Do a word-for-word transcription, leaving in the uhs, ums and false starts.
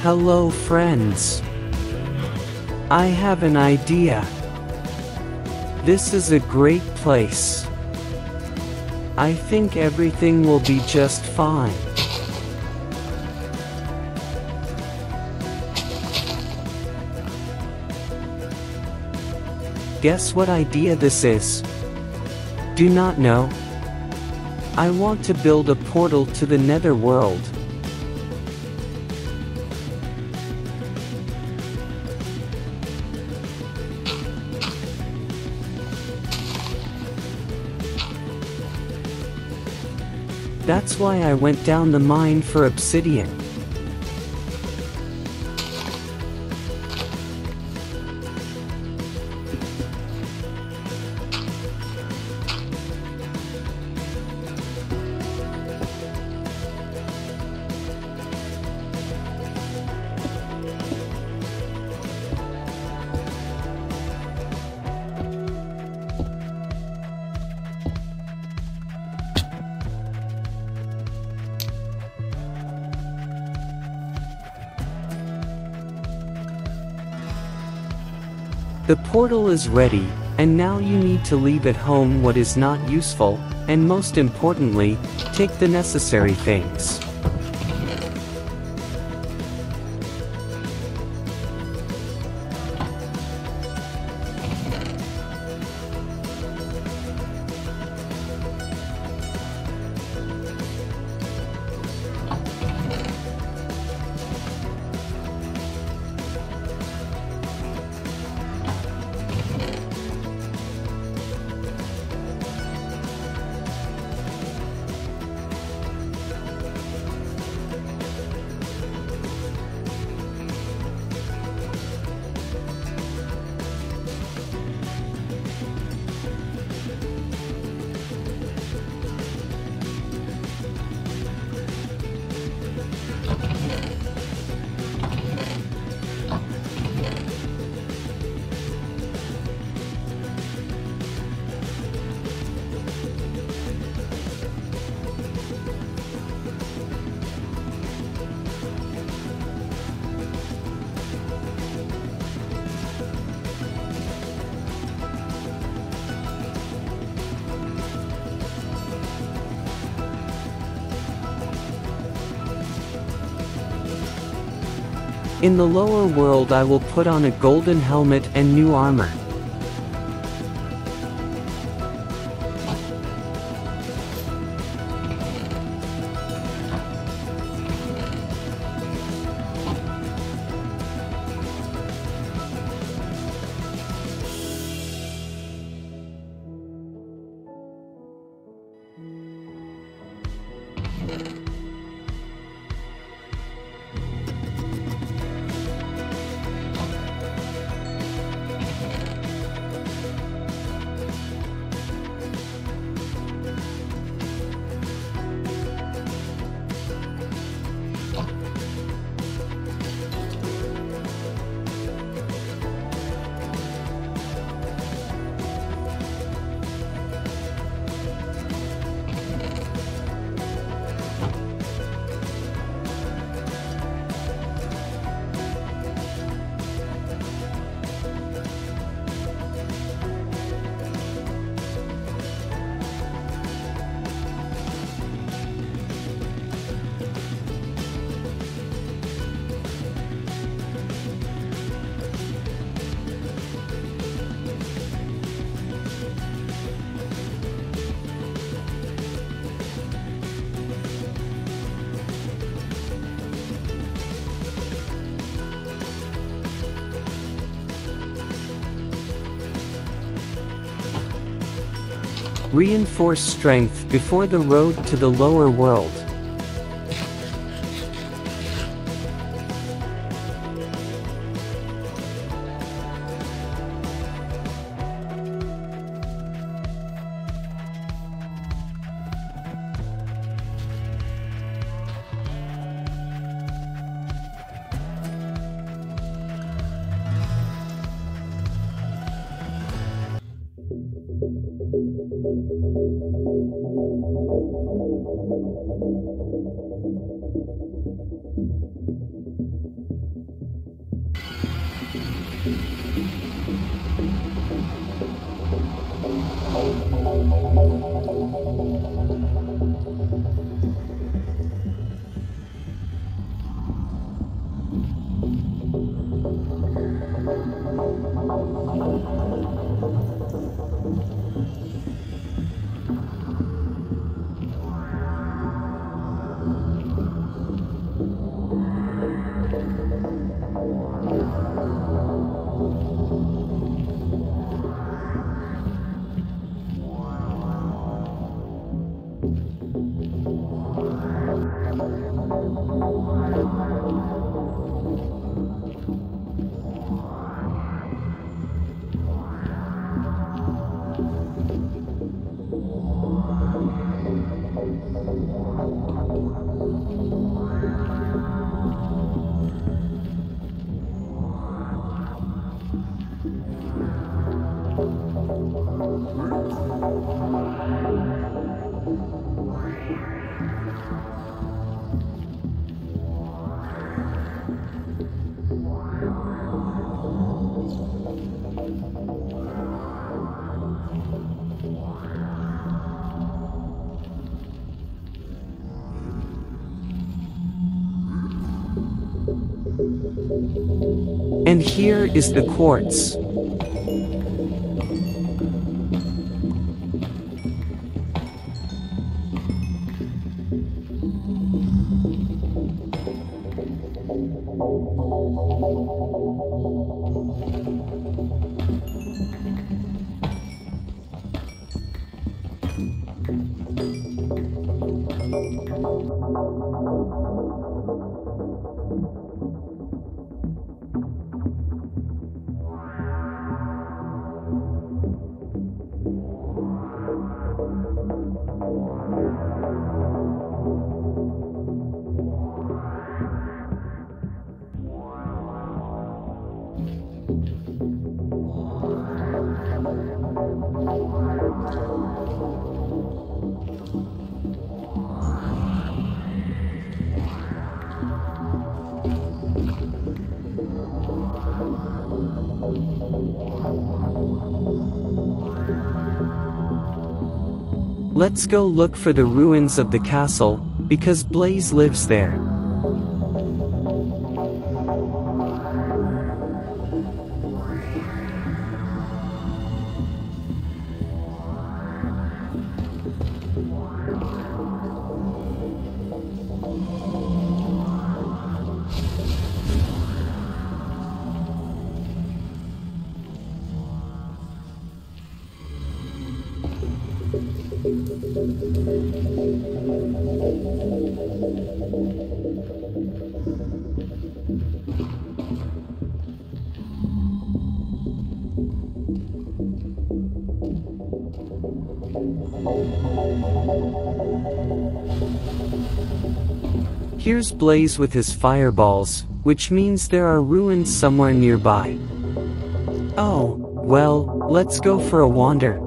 Hello friends. I have an idea. This is a great place. I think everything will be just fine. Guess what idea this is? Do not know? I want to build a portal to the Netherworld. That's why I went down the mine for obsidian. The portal is ready, and now you need to leave at home what is not useful, and most importantly, take the necessary things. In the lower world I will put on a golden helmet and new armor. Reinforce strength before the road to the lower world. And here is the quartz. Let's go look for the ruins of the castle, because Blaze lives there. Here's Blaze with his fireballs, which means there are ruins somewhere nearby. Oh, well, let's go for a wander.